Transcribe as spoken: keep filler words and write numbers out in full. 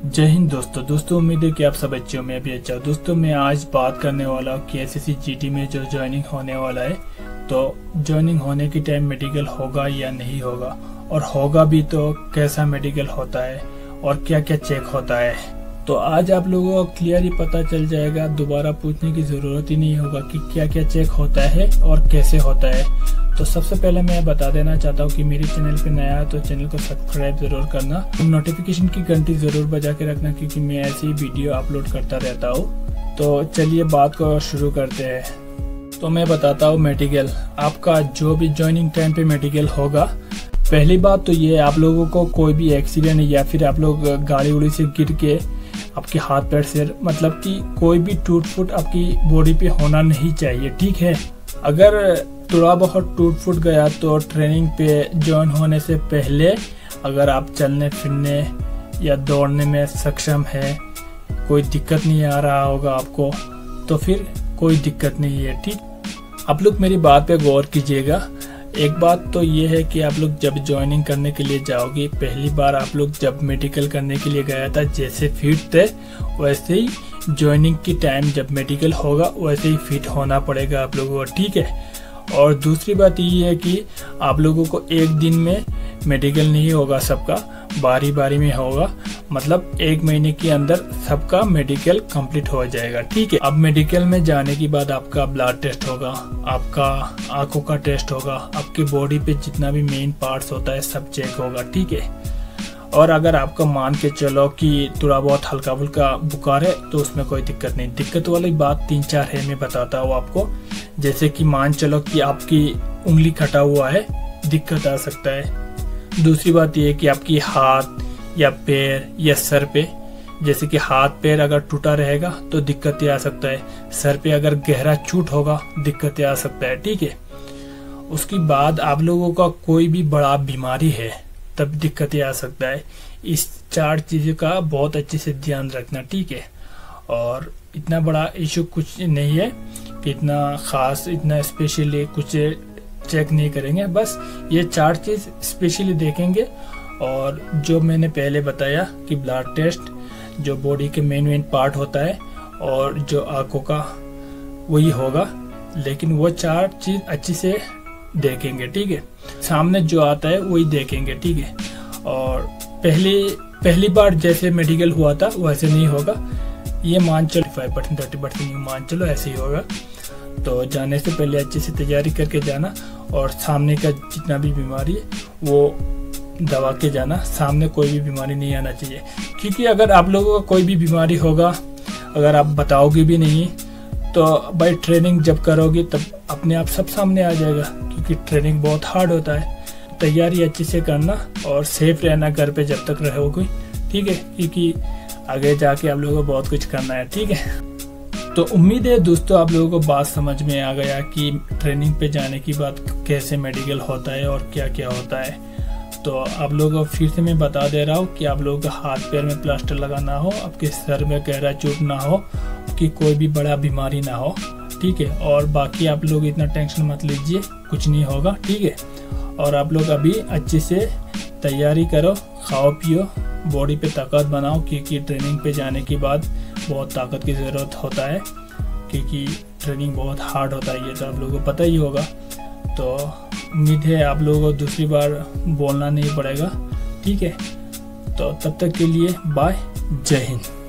जय हिंद दोस्तों दोस्तों उम्मीद है कि आप सब अच्छे हो। मैं भी अच्छा हूँ। दोस्तों मैं आज बात करने वाला हूँ कि एसएससी जीटी में जो ज्वाइनिंग होने वाला है, तो ज्वाइनिंग होने के टाइम मेडिकल होगा या नहीं होगा, और होगा भी तो कैसा मेडिकल होता है और क्या क्या चेक होता है। तो आज आप लोगों को क्लियर ही पता चल जाएगा, दोबारा पूछने की ज़रूरत ही नहीं होगा कि क्या क्या चेक होता है और कैसे होता है। तो सबसे पहले मैं बता देना चाहता हूँ कि मेरे चैनल पे नया है तो चैनल को सब्सक्राइब जरूर करना, नोटिफिकेशन की घंटी जरूर बजा के रखना, क्योंकि मैं ऐसी ही वीडियो अपलोड करता रहता हूँ। तो चलिए बात को शुरू करते हैं। तो मैं बताता हूँ मेडिकल, आपका जो भी ज्वाइनिंग टाइम पे मेडिकल होगा। पहली बात तो ये, आप लोगों को कोई भी एक्सीडेंट या फिर आप लोग गाड़ी उड़ी से गिर के आपके हाथ पैर से, मतलब कि कोई भी टूट फूट आपकी बॉडी पे होना नहीं चाहिए, ठीक है। अगर थोड़ा बहुत टूट फूट गया तो ट्रेनिंग पे ज्वाइन होने से पहले अगर आप चलने फिरने या दौड़ने में सक्षम है, कोई दिक्कत नहीं आ रहा होगा आपको, तो फिर कोई दिक्कत नहीं है, ठीक। आप लोग मेरी बात पे गौर कीजिएगा। एक बात तो ये है कि आप लोग जब ज्वाइनिंग करने के लिए जाओगे, पहली बार आप लोग जब मेडिकल करने के लिए गया था जैसे फिट थे वैसे ही ज्वाइनिंग की टाइम जब मेडिकल होगा वैसे ही फिट होना पड़ेगा आप लोगों को, ठीक है। और दूसरी बात ये है कि आप लोगों को एक दिन में मेडिकल नहीं होगा, सबका बारी बारी में होगा, मतलब एक महीने के अंदर सबका मेडिकल कंप्लीट हो जाएगा, ठीक है। अब मेडिकल में जाने के बाद आपका ब्लड टेस्ट होगा, आपका आंखों का टेस्ट होगा, आपकी बॉडी पे जितना भी मेन पार्ट्स होता है सब चेक होगा, ठीक है। और अगर आपका मान के चलो कि थोड़ा बहुत हल्का फुल्का बुखार है तो उसमें कोई दिक्कत नहीं। दिक्कत वाली बात तीन चार है, मैं बताता हूँ आपको। जैसे कि मान चलो कि आपकी उंगली कटा हुआ है, दिक्कत आ सकता है। दूसरी बात यह है कि आपकी हाथ या पैर या सर पे, जैसे कि हाथ पैर अगर टूटा रहेगा तो दिक्कत आ सकता है, सर पे अगर गहरा चोट होगा दिक्कत आ सकता है, ठीक है। उसके बाद आप लोगों का कोई भी बड़ा बीमारी है तब दिक्कत आ सकता है। इस चार चीज़ों का बहुत अच्छे से ध्यान रखना, ठीक है। और इतना बड़ा इशू कुछ नहीं है कि इतना ख़ास, इतना स्पेशली कुछ चेक नहीं करेंगे, बस ये चार चीज़ स्पेशली देखेंगे। और जो मैंने पहले बताया कि ब्लड टेस्ट, जो बॉडी के मेन मेन पार्ट होता है, और जो आंखों का वही होगा, लेकिन वो चार चीज़ अच्छी से देखेंगे, ठीक है। सामने जो आता है वही देखेंगे, ठीक है। और पहली पहली बार जैसे मेडिकल हुआ था वैसे नहीं होगा, ये मान चलो फाइव परसेंट थर्टी परसेंट मान चलो ऐसे ही होगा। तो जाने से पहले अच्छे से तैयारी करके जाना, और सामने का जितना भी बीमारी है वो दवा के जाना, सामने कोई भी बीमारी नहीं आना चाहिए। क्योंकि अगर आप लोगों का कोई भी बीमारी होगा, अगर आप बताओगे भी नहीं, तो भाई ट्रेनिंग जब करोगे तब अपने आप सब सामने आ जाएगा, क्योंकि ट्रेनिंग बहुत हार्ड होता है। तैयारी अच्छे से करना और सेफ रहना घर पे जब तक रहोगे, ठीक है, क्योंकि आगे जाके आप लोगों को बहुत कुछ करना है, ठीक है। तो उम्मीद है दोस्तों आप लोगों को बात समझ में आ गया कि ट्रेनिंग पे जाने के बाद कैसे मेडिकल होता है और क्या क्या होता है। तो आप लोगों को फिर से मैं बता दे रहा हूँ कि आप लोगों का हाथ पैर में प्लास्टर लगा ना हो, आपके सर में गहरा चोट ना हो, कि कोई भी बड़ा बीमारी ना हो, ठीक है। और बाकी आप लोग इतना टेंशन मत लीजिए, कुछ नहीं होगा, ठीक है। और आप लोग अभी अच्छे से तैयारी करो, खाओ पियो, बॉडी पे ताकत बनाओ, क्योंकि ट्रेनिंग पे जाने के बाद बहुत ताकत की ज़रूरत होता है, क्योंकि ट्रेनिंग बहुत हार्ड होता है, ये तो आप लोगों को पता ही होगा। तो उम्मीद है आप लोगों को दूसरी बार बोलना नहीं पड़ेगा, ठीक है। तो तब तक के लिए बाय, जय हिंद।